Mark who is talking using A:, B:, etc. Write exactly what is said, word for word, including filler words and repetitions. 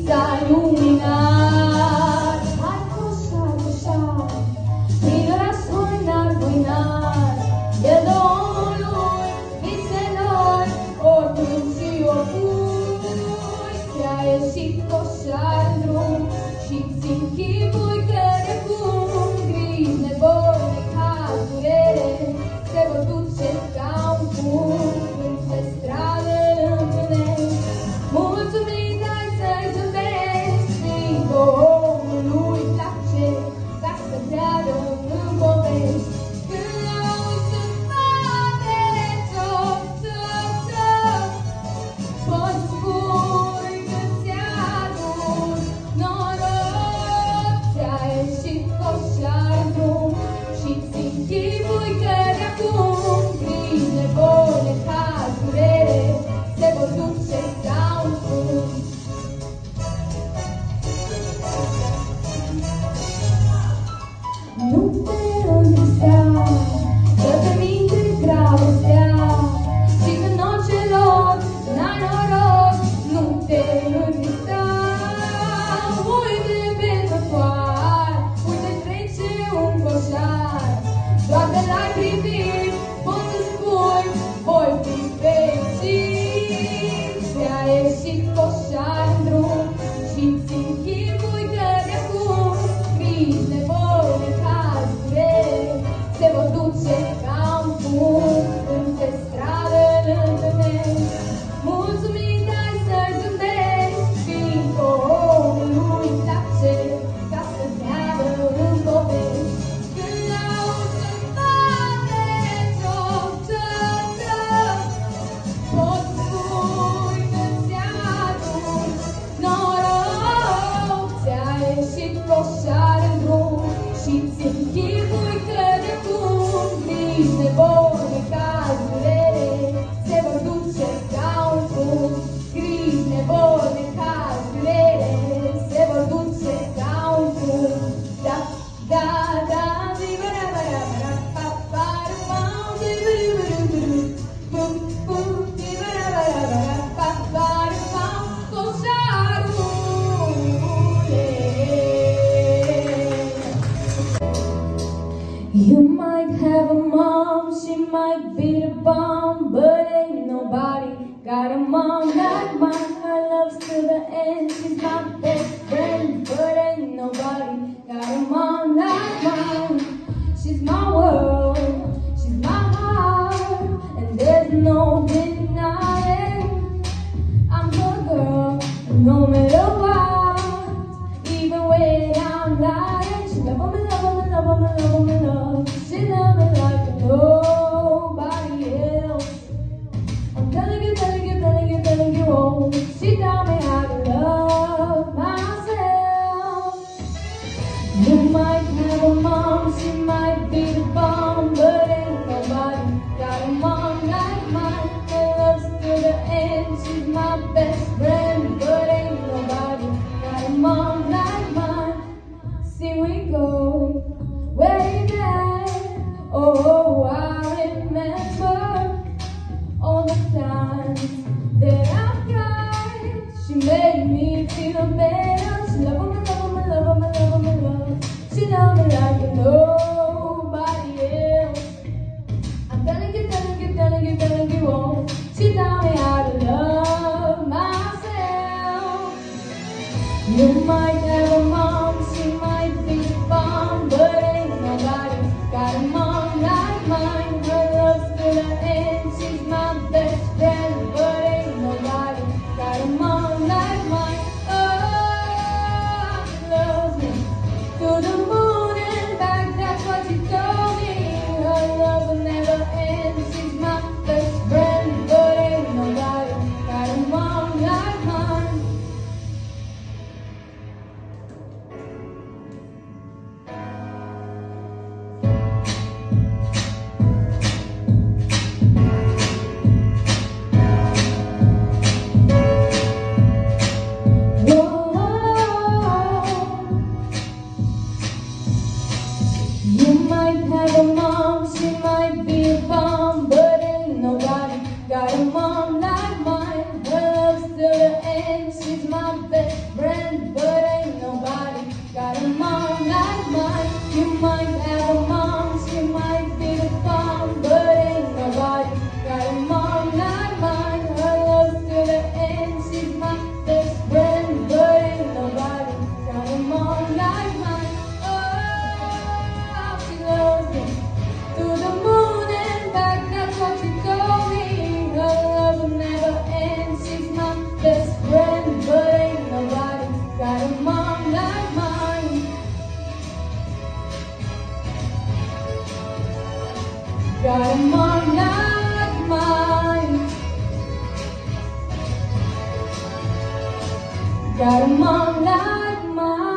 A: sa iluminar. Hai coșar, coșar, prin orașul n-arbuinar, el dă omului viselor, oricând și oricui. Ți-a ieșit coșar în drum și-ți închipui că de cum griji, nevoi, necaz, durere se vor duce ca un fum pe stradă întunești. Mulțumit ai să-i zâmbești, fiindcă omului îi place ca să creadă în povești. Când auzi în spatele țop, țop, țop, poți spui că ți-a adus noroc. Ți-a ieșit coșar în drum și-ți închipui că de acum griji, nevoi, necaz, durere se vor duce ca un fum. Nu te întrista să te minte dragostea și că în orice loc n-ai noroc. Nu te întrista, uite pe trotuar, uite trece un coșar. Doar de l-ai privit poți să spui voi fi fericit. Ți-a ieșit coșar în drum și-ți închipui că de acum griji, nevoi, necaz, durere se vor duce ca un fum când pe stradă îl întâlnești. Mulțumit ai să-i zâmbești, fiindcă omului îi place ca să creadă în povești. Când auzi în spatele țop, țop, țop, poți spui că ți-a adus noroc. Ți-a ieșit coșar în drum și-ți închipui că de acum griji, nevoi, necaz, durere se vor duce ca un fum. Griji, nevoi, necaz, durere se vor duce ca un fum. Da, da, da, di-ba-da-ba-da-ba-da, pa-pa-da-pam, di-ba-di-ba-du-ba-du, bum, bum, di-ba-da-ba-da-ba-da, pa-pa-da-pam, coșarul, you might have a mom, she might be the bomb, but ain't nobody got a mom like mine. Her love's to the end, she's my best friend, but ain't nobody got a mom like mine. She's my world, she's my heart, and there's no denying I'm her girl, no matter what, even when I'm lying. She love me, love me, love me, love me, love. She love me like nobody else. I'm telling you, telling you, telling you, telling you all. She taught me how to love myself. You might have a mom, she might be the bomb, but ain't nobody got a mom like mine. Her love's to the end, she's my best friend, but ain't nobody got a mom like mine. See we go way back, oh I remember all the times that I've cried. She made me feel better. She love me, love me, love me, love me, love. She love me like nobody else. I'm telling you, telling you, telling you, telling you all. She taught me how to love myself. You might have a mom, she might be the bomb, but ain't nobody got a mom like mine. Her love's to the end, she's my best friend, but ain't nobody got a mom like mine. Oh, she loves me to the moon and back, that's what she told me. Her love will never end, she's my best friend, but ain't nobody got a mom like mine. my best friend, but ain't nobody got a mom like mine. You might have a mom, she might be the farm, but ain't nobody got a mom like mine. Her love's to the end, she's my best friend, but ain't nobody got a mom like mine. Oh, how she loves me, to the moon and back, that's what she told me. Her love will never end, she's my best friend, but ain't nobody got a mom like mine. Got a mom like mine. Got a mom like mine.